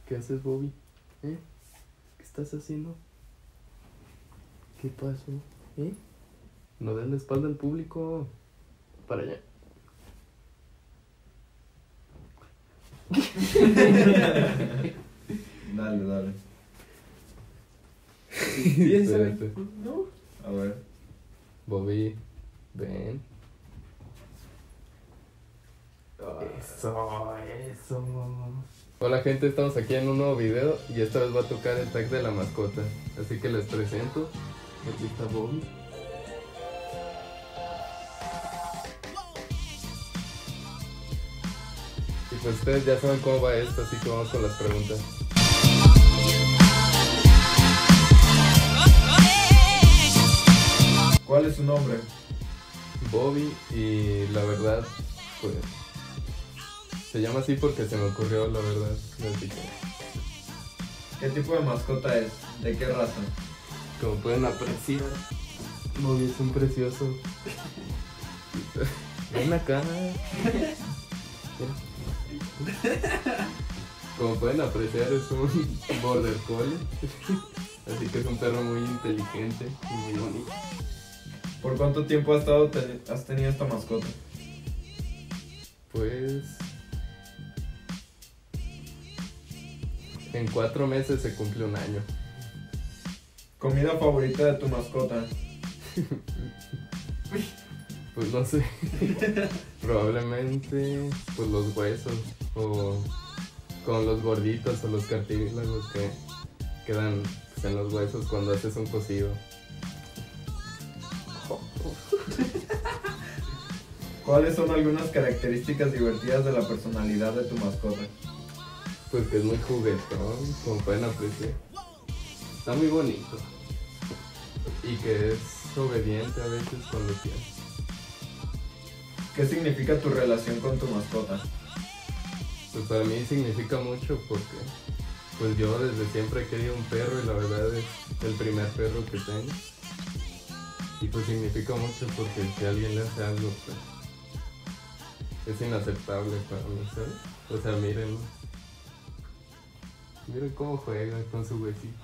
¿Qué haces, Bobby? ¿Qué estás haciendo? ¿Qué pasó? No des la espalda al público. Para allá. Dale. Sí, espérate. No. A ver. Bobby, ven. Eso. Hola gente, estamos aquí en un nuevo video y esta vez va a tocar el tag de la mascota. Así que les presento. Aquí está Bobby. Y pues ustedes ya saben cómo va esto, así que vamos con las preguntas. ¿Cuál es su nombre? Bobby, y la verdad, pues se llama así porque se me ocurrió, la verdad. Así que, ¿Qué tipo de mascota es? ¿De qué raza? como pueden apreciar, Bobby es un precioso. Ven acá. Como pueden apreciar, es un border collie. Así que es un perro muy inteligente y muy bonito. ¿Por cuánto tiempo has tenido esta mascota? Pues en 4 meses se cumple un año. ¿Comida favorita de tu mascota? Pues no sé. Probablemente pues los huesos o con los gorditos o los cartílagos que quedan pues, en los huesos cuando haces un cocido. ¿Cuáles son algunas características divertidas de la personalidad de tu mascota? Pues que es muy juguetón, como pueden apreciar. Está muy bonito. Y que es obediente a veces cuando quiere. ¿Qué significa tu relación con tu mascota? Pues para mí significa mucho porque pues yo desde siempre he querido un perro y la verdad es el primer perro que tengo. Y pues significa mucho porque si alguien le hace algo pues es inaceptable para mí, ¿sabes? O sea, miren cómo juega con su huesito.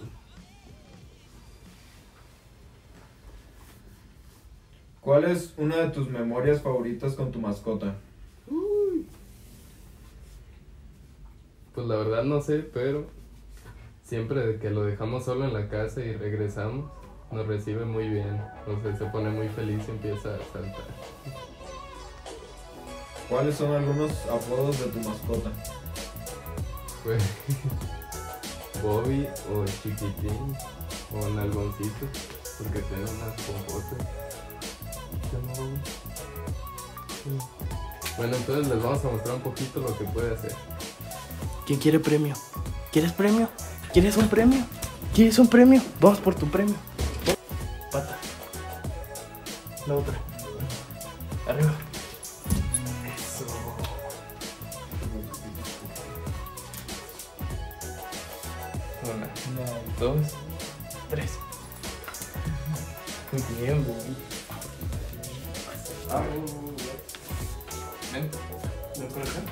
¿Cuál es una de tus memorias favoritas con tu mascota? Pues la verdad no sé, pero siempre que lo dejamos solo en la casa y regresamos, nos recibe muy bien. O sea, se pone muy feliz y empieza a saltar. ¿Cuáles son algunos apodos de tu mascota? Pues Bobby o Chiquitín o Nalgoncito, porque tiene unas pompotas. Bueno, entonces les vamos a mostrar un poquito lo que puede hacer. ¿Quién quiere premio? ¿Quieres premio? ¿Quieres un premio? ¿Quieres un premio? Vamos por tu premio. Pata. La otra. Arriba. Eso. 1, 2, 3. Bien, Bobby. Ven. ¿Ven por acá?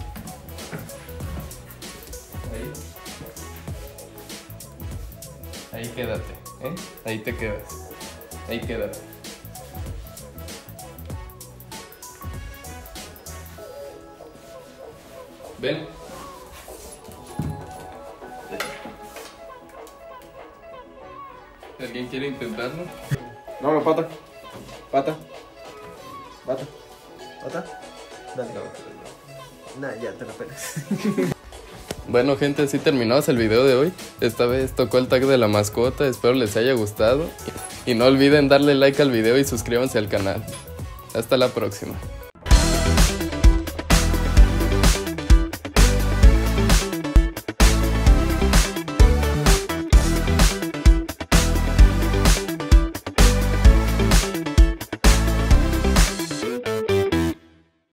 Ahí quédate, Ahí te quedas. Ahí quédate. Ven. ¿Alguien quiere intentarlo? No, pata. Pata. Pata. Pata. Dale. Nah, ya te la pelas. Bueno gente, así terminamos el video de hoy. Esta vez tocó el tag de la mascota, espero les haya gustado. Y no olviden darle like al video y suscríbanse al canal. Hasta la próxima.